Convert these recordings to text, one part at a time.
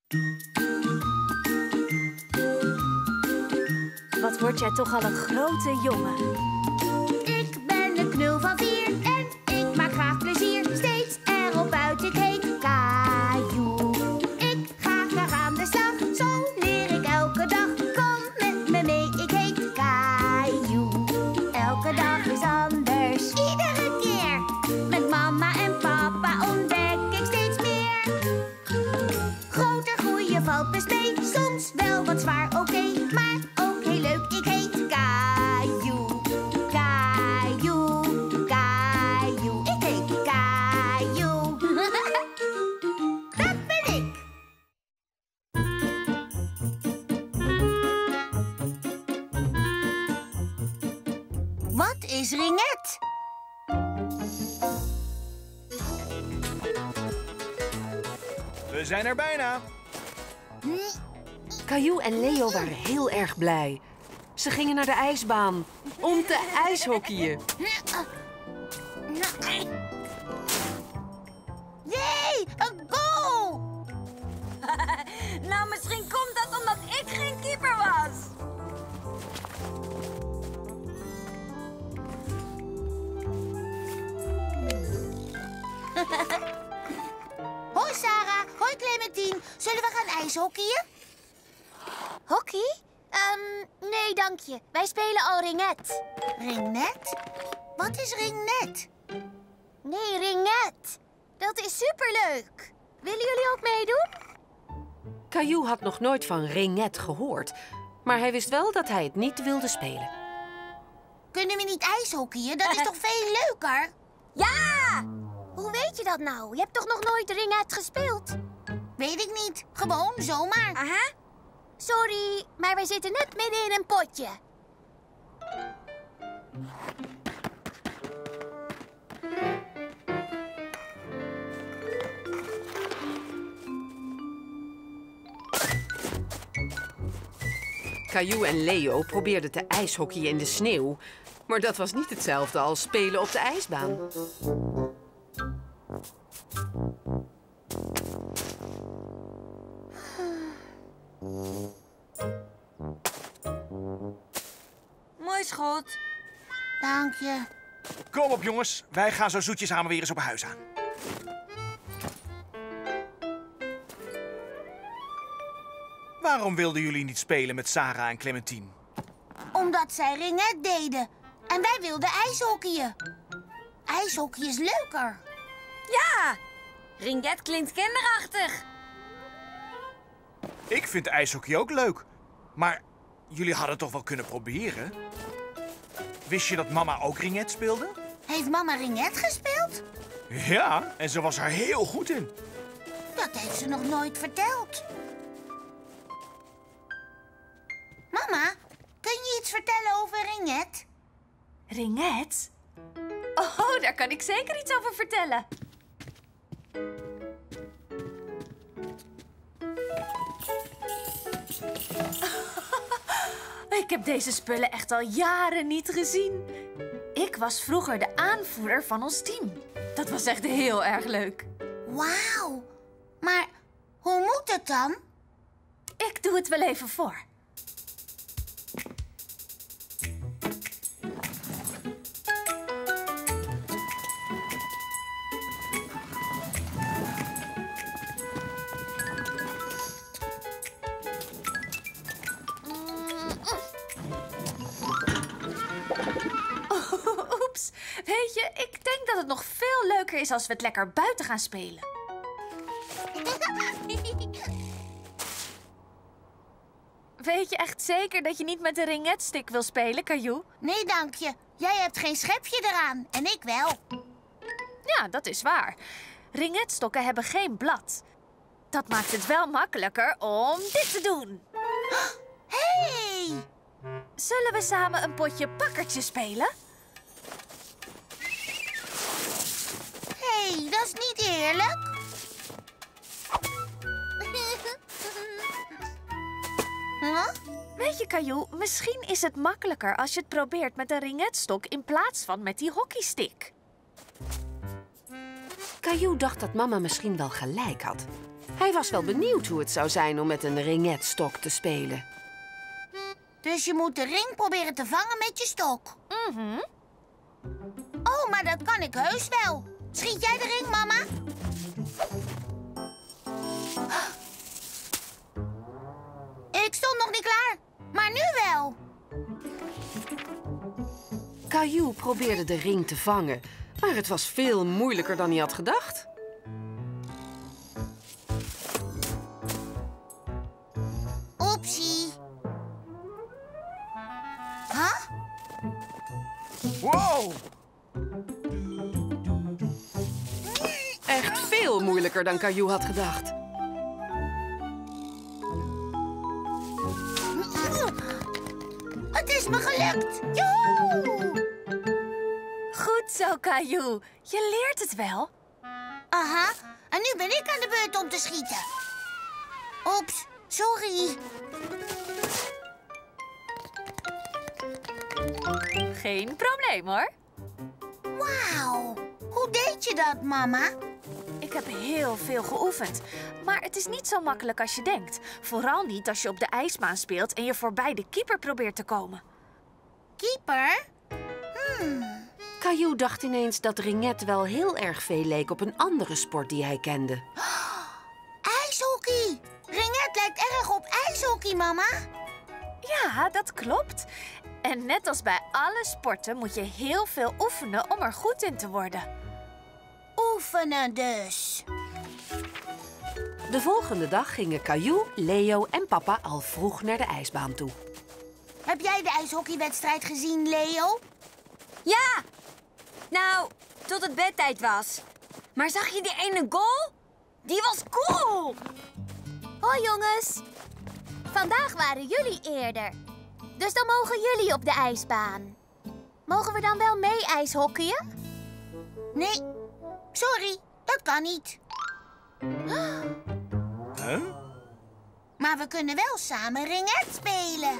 Wat word jij toch al een grote jongen. Ik ben een knul van 4 en ik maak graag plezier. Steeds erop uit, ik heet Caillou. Ik ga graag aan de slag, zo leer ik elke dag. Kom met me mee, ik heet Caillou. Elke dag is anders, iedere keer. Met mama en papa ontdek ik steeds meer. Groter groeien valt best mee, soms wel wat zwaar, oké, maar ook heel leuk, ik heet Caillou. Caillou, Caillou, ik heet Caillou. Dat ben ik. Wat is Ringette? We zijn er bijna. Caillou en Leo waren heel erg blij. Ze gingen naar de ijsbaan om te ijshockeyen. Jee, een goal! Nou, misschien komt dat omdat ik geen keeper was. Hoi Sarah, hoi Clementine. Zullen we gaan ijshockeyen? Hockey? Nee, dank je. Wij spelen al ringette. Ringette? Wat is ringette? Nee, ringette. Dat is superleuk. Willen jullie ook meedoen? Caillou had nog nooit van ringette gehoord. Maar hij wist wel dat hij het niet wilde spelen. Kunnen we niet ijshockeyen? Dat is toch veel leuker? Ja! Hoe weet je dat nou? Je hebt toch nog nooit ringette gespeeld? Weet ik niet. Gewoon zomaar. Aha. Sorry, maar wij zitten net midden in een potje. Caillou en Leo probeerden te ijshockeyen in de sneeuw. Maar dat was niet hetzelfde als spelen op de ijsbaan. Mooi schot. Dank je. Kom op, jongens. Wij gaan zo zoetjes samen weer eens op huis aan. Waarom wilden jullie niet spelen met Sarah en Clementine? Omdat zij ringette deden. En wij wilden ijshockeyen. IJshockey is leuker. Ja! Ringette klinkt kinderachtig. Ik vind ijshockey ook leuk. Maar jullie hadden toch wel kunnen proberen? Wist je dat mama ook ringette speelde? Heeft mama ringette gespeeld? Ja, en ze was er heel goed in. Dat heeft ze nog nooit verteld. Mama, kun je iets vertellen over ringette? Ringette? Oh, daar kan ik zeker iets over vertellen. Ik heb deze spullen echt al jaren niet gezien. Ik was vroeger de aanvoerder van ons team. Dat was echt heel erg leuk. Wauw. Maar hoe moet het dan? Ik doe het wel even voor. Oeps. Weet je, ik denk dat het nog veel leuker is als we het lekker buiten gaan spelen. Weet je echt zeker dat je niet met de ringette-stick wil spelen, Caillou? Nee, dank je. Jij hebt geen schepje eraan en ik wel. Ja, dat is waar. Ringette-stokken hebben geen blad. Dat maakt het wel makkelijker om dit te doen. Hey! Zullen we samen een potje pakkertje spelen? Hey, dat is niet eerlijk. Huh? Weet je, Caillou, misschien is het makkelijker als je het probeert met een ringette-stok in plaats van met die hockeystick. Caillou dacht dat mama misschien wel gelijk had. Hij was wel benieuwd hoe het zou zijn om met een ringetstok te spelen. Dus je moet de ring proberen te vangen met je stok. Oh, maar dat kan ik heus wel. Schiet jij de ring, mama? Ik stond nog niet klaar, maar nu wel. Caillou probeerde de ring te vangen, maar het was veel moeilijker dan hij had gedacht. Oepsie. Huh? Wow! Echt veel moeilijker dan Caillou had gedacht. Het is me gelukt. Joehoe! Goed zo, Caillou. Je leert het wel. Aha, en nu ben ik aan de beurt om te schieten. Oeps, sorry. Geen probleem, hoor. Wauw, hoe deed je dat, mama? Ik heb heel veel geoefend. Maar het is niet zo makkelijk als je denkt. Vooral niet als je op de ijsbaan speelt en je voorbij de keeper probeert te komen. Keeper? Caillou dacht ineens dat ringet wel heel erg veel leek op een andere sport die hij kende. IJshockey. Ringet lijkt erg op ijshockey, mama. Ja, dat klopt. En net als bij alle sporten moet je heel veel oefenen om er goed in te worden. Oefenen dus. De volgende dag gingen Caillou, Leo en papa al vroeg naar de ijsbaan toe. Heb jij de ijshockeywedstrijd gezien, Leo? Ja! Nou, tot het bedtijd was. Maar zag je die ene goal? Die was cool! Hoi jongens. Vandaag waren jullie eerder. Dus dan mogen jullie op de ijsbaan. Mogen we dan wel mee ijshockeyen? Nee, sorry, dat kan niet. Huh? Maar we kunnen wel samen ringet spelen.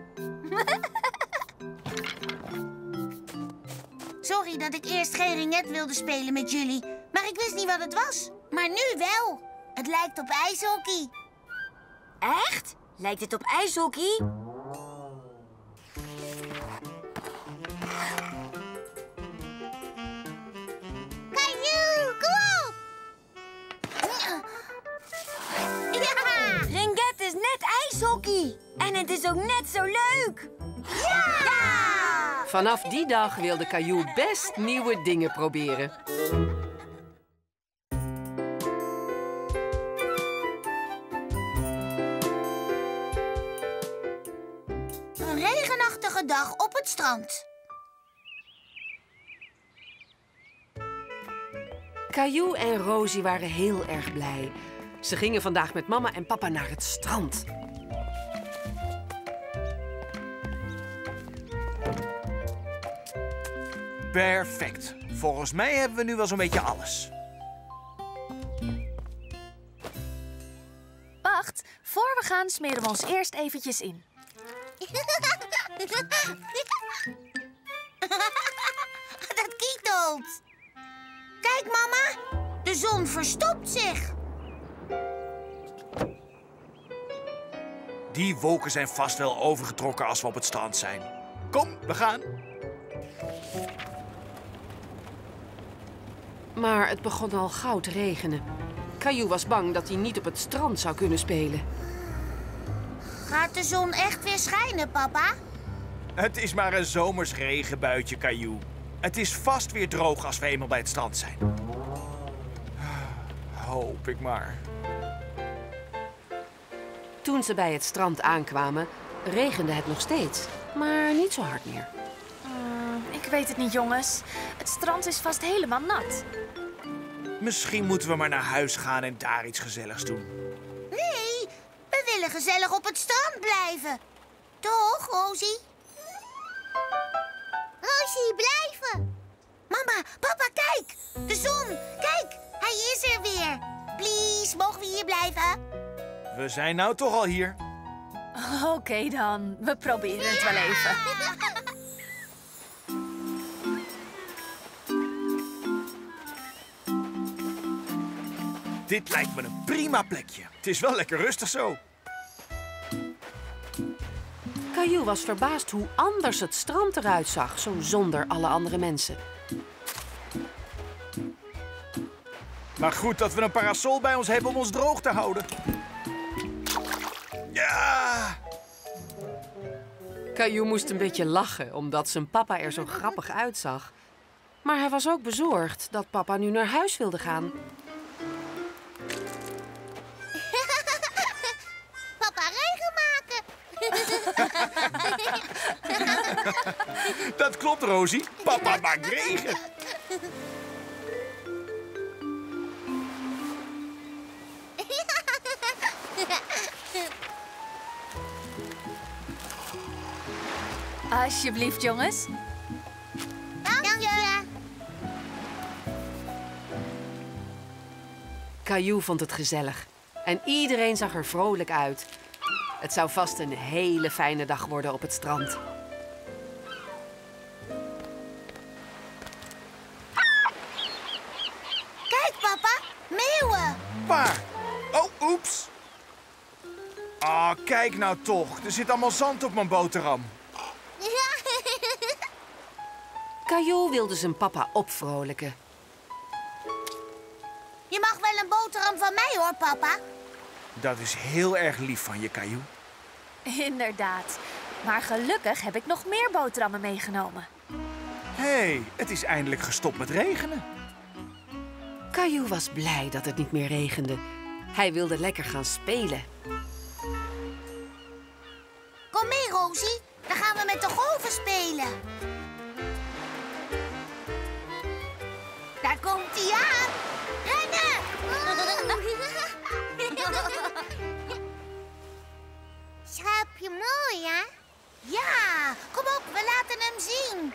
Sorry dat ik eerst geen ringet wilde spelen met jullie. Maar ik wist niet wat het was. Maar nu wel. Het lijkt op ijshockey. Echt? Lijkt het op ijshockey? Caillou, kom op! Ja! Ringet is net ijshockey. En het is ook net zo leuk. Ja! Vanaf die dag wilde Caillou best nieuwe dingen proberen. Een regenachtige dag op het strand. Caillou en Rosie waren heel erg blij. Ze gingen vandaag met mama en papa naar het strand. Perfect. Volgens mij hebben we nu wel zo'n beetje alles. Wacht, voor we gaan smeren we ons eerst eventjes in. Dat kietelt. Kijk, mama. De zon verstopt zich. Die wolken zijn vast wel overgetrokken als we op het strand zijn. Kom, we gaan. Maar het begon al gauw te regenen. Caillou was bang dat hij niet op het strand zou kunnen spelen. Gaat de zon echt weer schijnen, papa? Het is maar een zomers regenbuitje, Caillou. Het is vast weer droog als we eenmaal bij het strand zijn. Hoop ik maar. Toen ze bij het strand aankwamen, regende het nog steeds. Maar niet zo hard meer. Ik weet het niet, jongens. Het strand is vast helemaal nat. Misschien moeten we maar naar huis gaan en daar iets gezelligs doen. Nee, we willen gezellig op het strand blijven. Toch, Rosie? Rosie, blijven. Mama, papa, kijk. De zon. Kijk, hij is er weer. Please, mogen we hier blijven? We zijn nou toch al hier. Oké dan, we proberen het wel even. Dit lijkt me een prima plekje. Het is wel lekker rustig zo. Caillou was verbaasd hoe anders het strand eruit zag, zo zonder alle andere mensen. Maar goed dat we een parasol bij ons hebben om ons droog te houden. Ja! Caillou moest een beetje lachen, omdat zijn papa er zo grappig uitzag. Maar hij was ook bezorgd dat papa nu naar huis wilde gaan. Papa, regen maken. Dat klopt, Rosie. Papa maakt regen. Alsjeblieft, jongens. Dank je. Caillou vond het gezellig en iedereen zag er vrolijk uit. Het zou vast een hele fijne dag worden op het strand. Kijk, papa. Meeuwen. Waar? Oh, oeps. Ah, kijk nou toch. Er zit allemaal zand op mijn boterham. Caillou wilde zijn papa opvrolijken. Je mag wel een boterham van mij, hoor, papa. Dat is heel erg lief van je, Caillou. Inderdaad. Maar gelukkig heb ik nog meer boterhammen meegenomen. Hé, het is eindelijk gestopt met regenen. Caillou was blij dat het niet meer regende. Hij wilde lekker gaan spelen. Kom mee, Rosie. Dan gaan we met de golven spelen. Daar komt hij aan. Rennen! Schaapje mooi, hè? Ja, kom op, we laten hem zien.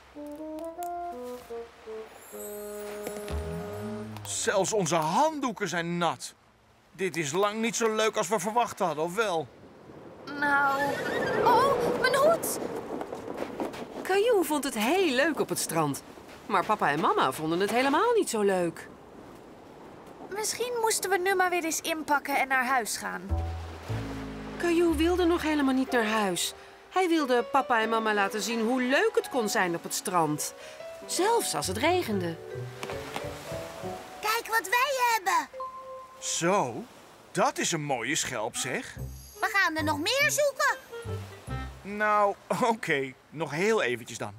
Zelfs onze handdoeken zijn nat. Dit is lang niet zo leuk als we verwacht hadden, of wel? Nou... Oh, mijn hoed! Caillou vond het heel leuk op het strand. Maar papa en mama vonden het helemaal niet zo leuk. Misschien moesten we nu maar weer eens inpakken en naar huis gaan. Caillou wilde nog helemaal niet naar huis. Hij wilde papa en mama laten zien hoe leuk het kon zijn op het strand. Zelfs als het regende. Kijk wat wij hebben. Zo, dat is een mooie schelp, zeg. We gaan er nog meer zoeken. Nou, oké. Nog heel eventjes dan.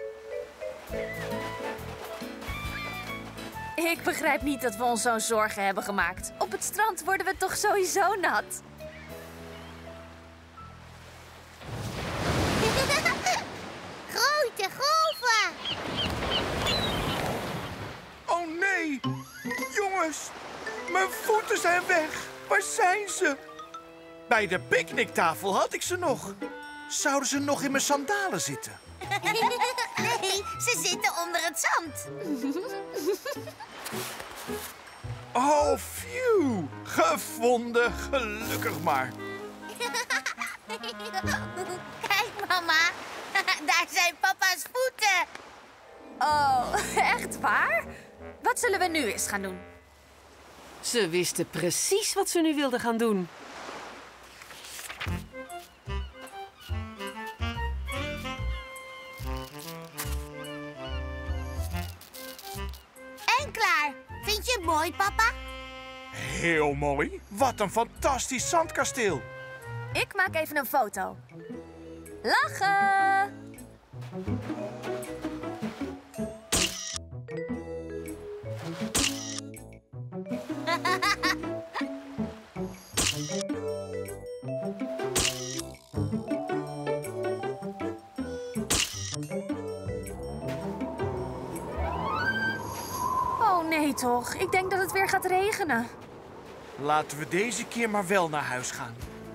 Ik begrijp niet dat we ons zo'n zorgen hebben gemaakt. Op het strand worden we toch sowieso nat? Grote golven. Oh nee! Jongens, mijn voeten zijn weg. Waar zijn ze? Bij de picknicktafel had ik ze nog. Zouden ze nog in mijn sandalen zitten? Nee, ze zitten onder het zand. Oh, phew. Gevonden, gelukkig maar. Kijk, mama. Daar zijn papa's voeten. Oh, echt waar? Wat zullen we nu eens gaan doen? Ze wisten precies wat ze nu wilden gaan doen. En klaar. Vind je het mooi, papa? Heel mooi. Wat een fantastisch zandkasteel. Ik maak even een foto. Lachen! Oh nee toch, ik denk dat het weer gaat regenen. Laten we deze keer maar wel naar huis gaan.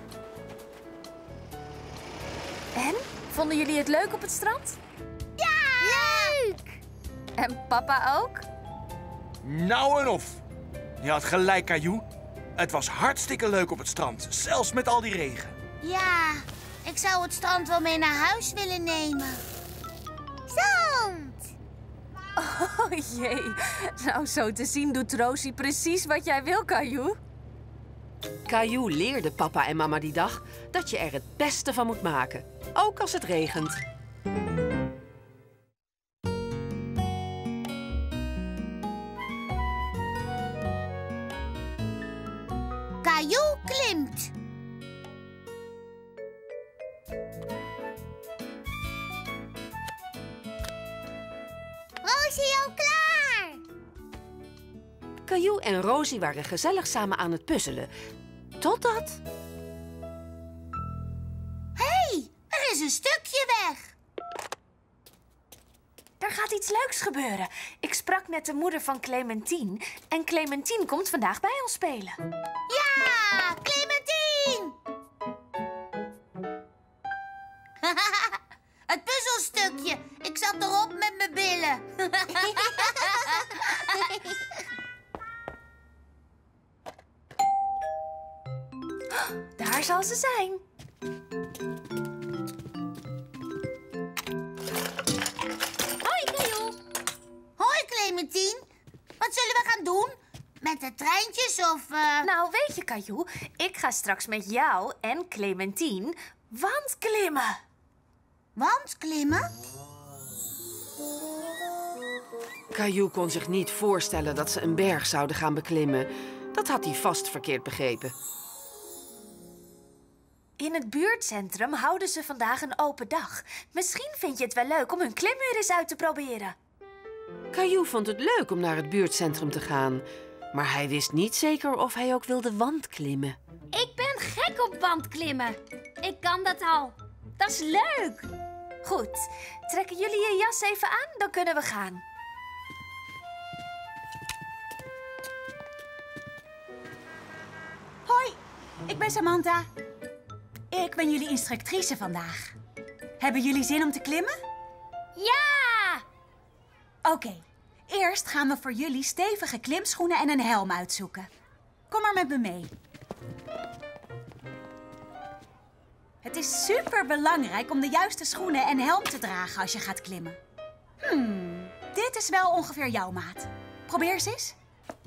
En? Vonden jullie het leuk op het strand? Ja! Leuk! En papa ook? Nou en of. Je had gelijk, Caillou. Het was hartstikke leuk op het strand, zelfs met al die regen. Ja, ik zou het strand wel mee naar huis willen nemen. Zand! Oh jee. Nou, zo te zien doet Rosie precies wat jij wil, Caillou. Caillou leerde papa en mama die dag dat je er het beste van moet maken. Ook als het regent. Caillou klimt. Rosie al klaar. Caillou en Rosie waren gezellig samen aan het puzzelen. Totdat... Hé, er is een stukje weg. Er gaat iets leuks gebeuren. Ik sprak net de moeder van Clementine. En Clementine komt vandaag bij ons spelen. Ja, Clementine! Het puzzelstukje. Ik zat erop met mijn billen. Daar zal ze zijn. Hoi, Caillou. Hoi, Clementine. Wat zullen we gaan doen? Met de treintjes of... Nou, weet je, Caillou, ik ga straks met jou en Clementine wandklimmen. Wandklimmen? Caillou kon zich niet voorstellen dat ze een berg zouden gaan beklimmen. Dat had hij vast verkeerd begrepen. In het buurtcentrum houden ze vandaag een open dag. Misschien vind je het wel leuk om hun klimmuur eens uit te proberen. Caillou vond het leuk om naar het buurtcentrum te gaan. Maar hij wist niet zeker of hij ook wilde wandklimmen. Ik ben gek op wandklimmen. Ik kan dat al. Dat is leuk. Goed, trekken jullie je jas even aan, dan kunnen we gaan. Hoi, ik ben Samantha. Ik ben jullie instructrice vandaag. Hebben jullie zin om te klimmen? Ja! Oké, eerst gaan we voor jullie stevige klimschoenen en een helm uitzoeken. Kom maar met me mee. Het is super belangrijk om de juiste schoenen en helm te dragen als je gaat klimmen. Dit is wel ongeveer jouw maat. Probeer eens eens.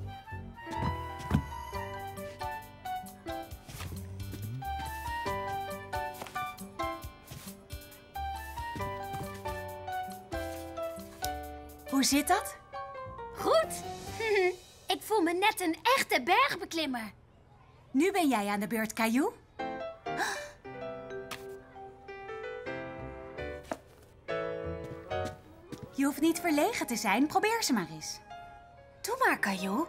Hoe zit dat? Goed. Ik voel me net een echte bergbeklimmer. Nu ben jij aan de beurt, Caillou. Je hoeft niet verlegen te zijn. Probeer ze maar eens. Doe maar, Caillou.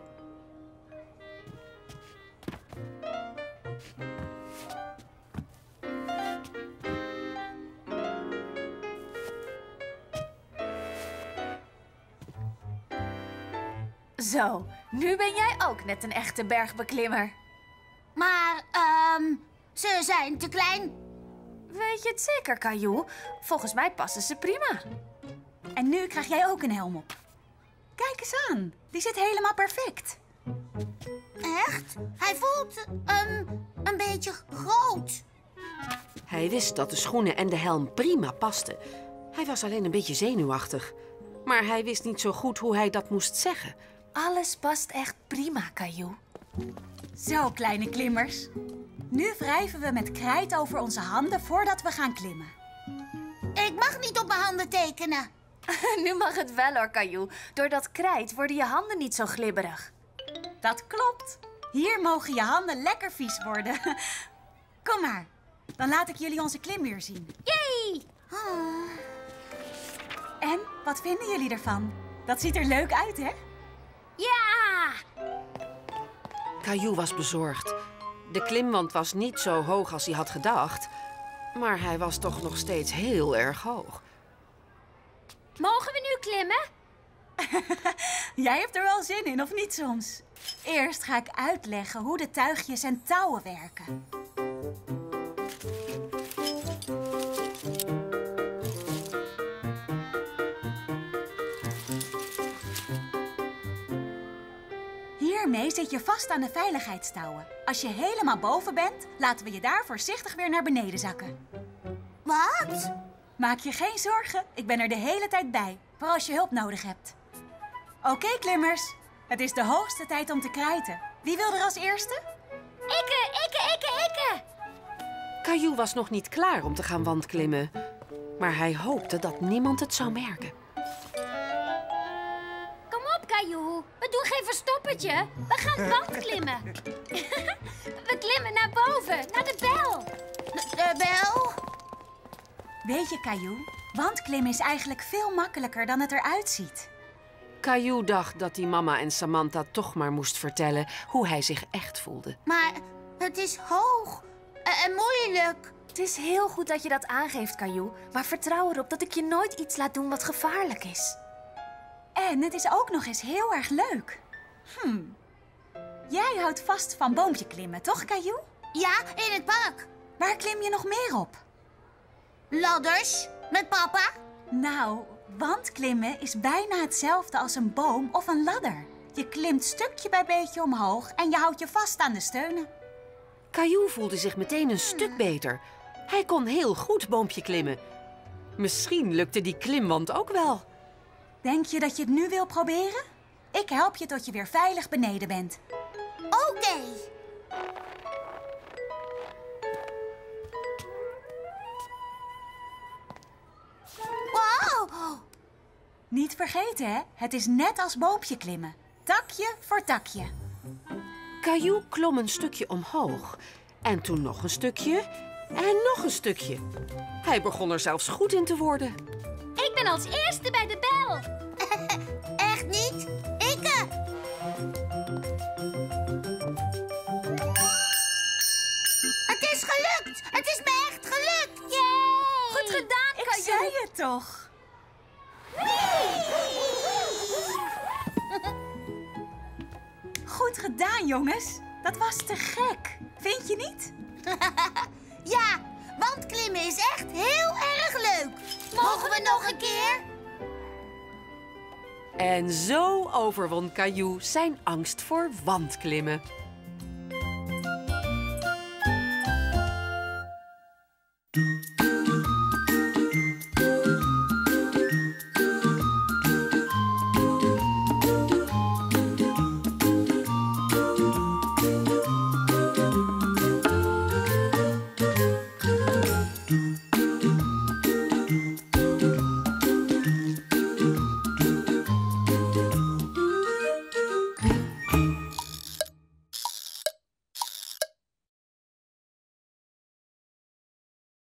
Zo, nu ben jij ook net een echte bergbeklimmer. Maar, ze zijn te klein. Weet je het zeker, Caillou? Volgens mij passen ze prima. En nu krijg jij ook een helm op. Kijk eens aan. Die zit helemaal perfect. Echt? Hij voelt, een beetje groot. Hij wist dat de schoenen en de helm prima pasten. Hij was alleen een beetje zenuwachtig. Maar hij wist niet zo goed hoe hij dat moest zeggen. Alles past echt prima, Caillou. Zo, kleine klimmers. Nu wrijven we met krijt over onze handen voordat we gaan klimmen. Ik mag niet op mijn handen tekenen. Nu mag het wel hoor, Caillou. Door dat krijt worden je handen niet zo glibberig. Dat klopt. Hier mogen je handen lekker vies worden. Kom maar. Dan laat ik jullie onze klimmuur zien. Yay! En, wat vinden jullie ervan? Dat ziet er leuk uit, hè? Ja! Caillou was bezorgd. De klimwand was niet zo hoog als hij had gedacht. Maar hij was toch nog steeds heel erg hoog. Mogen we nu klimmen? Jij hebt er wel zin in, of niet soms? Eerst ga ik uitleggen hoe de tuigjes en touwen werken. Hiermee zit je vast aan de veiligheidstouwen. Als je helemaal boven bent, laten we je daar voorzichtig weer naar beneden zakken. Wat? Maak je geen zorgen, ik ben er de hele tijd bij, voor als je hulp nodig hebt. Oké, klimmers. Het is de hoogste tijd om te krijten. Wie wil er als eerste? Ikke. Caillou was nog niet klaar om te gaan wandklimmen. Maar hij hoopte dat niemand het zou merken. Kom op, Caillou. We doen geen verstoppertje. We gaan wandklimmen. We klimmen naar boven, naar de bel. De bel? Weet je, Caillou, wandklimmen is eigenlijk veel makkelijker dan het eruit ziet. Caillou dacht dat hij mama en Samantha toch maar moest vertellen hoe hij zich echt voelde. Maar het is hoog en moeilijk. Het is heel goed dat je dat aangeeft, Caillou. Maar vertrouw erop dat ik je nooit iets laat doen wat gevaarlijk is. En het is ook nog eens heel erg leuk. Jij houdt vast van boompje klimmen, toch, Caillou? Ja, in het park. Waar klim je nog meer op? Ladders, met papa. Nou, wandklimmen is bijna hetzelfde als een boom of een ladder. Je klimt stukje bij beetje omhoog en je houdt je vast aan de steunen. Caillou voelde zich meteen een stuk beter. Hij kon heel goed boompje klimmen. Misschien lukte die klimwand ook wel. Denk je dat je het nu wil proberen? Ik help je tot je weer veilig beneden bent. Oké. Wow. Niet vergeten, hè? Het is net als boompje klimmen. Takje voor takje. Caillou klom een stukje omhoog. En toen nog een stukje. En nog een stukje. Hij begon er zelfs goed in te worden. Ik ben als eerste bij de bel. Echt niet? Ikke. Het is gelukt. Het is me echt gelukt. Yay. Goed gedaan, Ik Caillou. zei het toch? Goed gedaan, jongens. Dat was te gek. Vind je niet? Ja, wandklimmen is echt heel erg leuk. Mogen we nog een keer? En zo overwon Caillou zijn angst voor wandklimmen.